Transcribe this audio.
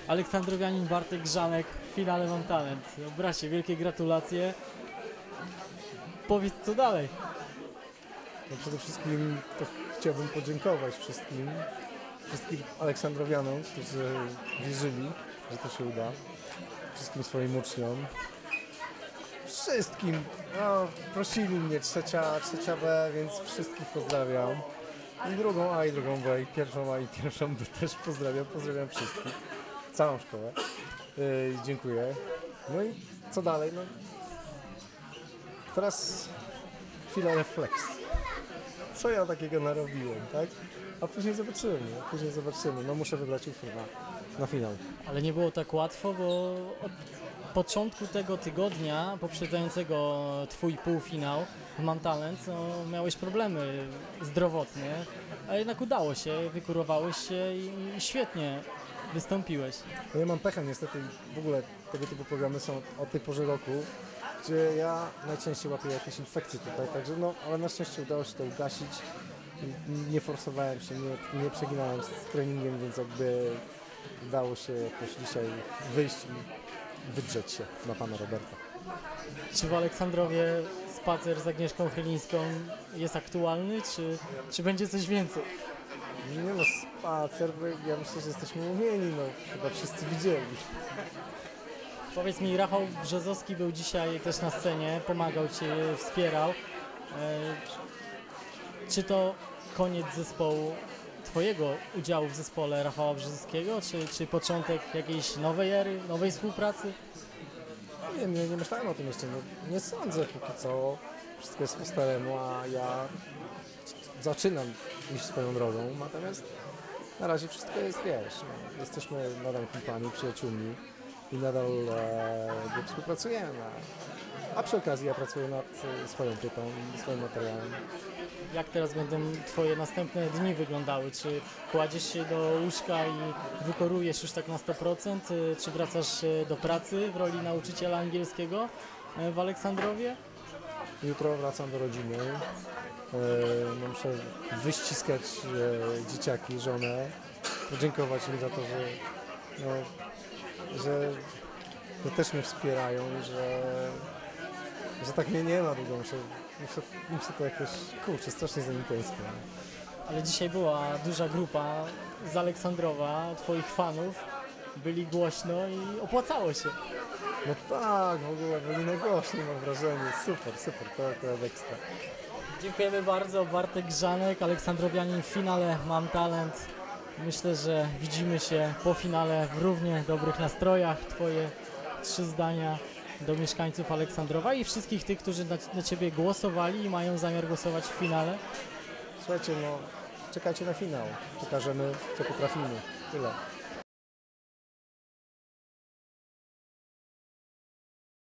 Aleksandrowianin Bartek Grzanek w finale Mam Talent. No, bracie, wielkie gratulacje. Powiedz, co dalej. No przede wszystkim to chciałbym podziękować wszystkim Aleksandrowianom, którzy wierzyli, że to się uda. Wszystkim swoim uczniom. Wszystkim. No, prosili mnie trzecia B, więc wszystkich pozdrawiam. I drugą A, i drugą B, i pierwszą A, i pierwszą B też pozdrawiam. Pozdrawiam wszystkich. Całą szkołę. Dziękuję. No i co dalej? No, teraz chwila refleksji. Co ja takiego narobiłem, tak? A później zobaczymy. No muszę wybrać utwór na finał. Ale nie było tak łatwo, bo od początku tego tygodnia poprzedzającego twój półfinał w Mam Talent, no, miałeś problemy zdrowotne, a jednak udało się, wykurowałeś się i świetnie wystąpiłeś. No ja mam pecha niestety, w ogóle tego typu programy są o tej porze roku, gdzie ja najczęściej łapię jakieś infekcje tutaj, także no, ale na szczęście udało się to ugasić. Nie forsowałem się, nie przeginałem z treningiem, więc jakby udało się jakoś dzisiaj wyjść i wydrzeć się na pana Roberta. Czy w Aleksandrowie spacer z Agnieszką Chylińską jest aktualny, czy będzie coś więcej? Nie no, spacer, bo ja myślę, że jesteśmy umieni, no chyba wszyscy widzieli. Powiedz mi, Rafał Brzozowski był dzisiaj też na scenie, pomagał Ci, wspierał. Czy to koniec Twojego udziału w zespole Rafała Brzozowskiego, czy początek jakiejś nowej ery, nowej współpracy? Nie myślałem o tym jeszcze, no, nie sądzę póki co. Wszystko jest po staremu, a ja zaczynam iść swoją drogą, natomiast na razie wszystko jest, wiesz, no, jesteśmy nadal kumplami, przyjaciółmi i nadal współpracujemy. A przy okazji ja pracuję nad swoją płytą, swoim materiałem. Jak teraz będą Twoje następne dni wyglądały? Czy kładziesz się do łóżka i wykorujesz już tak na 100%? Czy wracasz do pracy w roli nauczyciela angielskiego w Aleksandrowie? Jutro wracam do rodziny. No, muszę wyściskać dzieciaki, żonę, podziękować im za to, że też mnie wspierają, że tak mnie nie ma długo. Muszę to jakoś, kurczę, strasznie za nim tęsknię. Ale dzisiaj była duża grupa z Aleksandrowa, Twoich fanów. Byli głośno i opłacało się. No tak, w ogóle byli najgłośniej, mam wrażenie. Super, to akurat ekstra. Dziękujemy bardzo. Bartek Grzanek, Aleksandrowianin w finale Mam Talent. Myślę, że widzimy się po finale w równie dobrych nastrojach. Twoje 3 zdania do mieszkańców Aleksandrowa i wszystkich tych, którzy na Ciebie głosowali i mają zamiar głosować w finale. Słuchajcie, no czekajcie na finał. Pokażemy, co potrafimy. Tyle.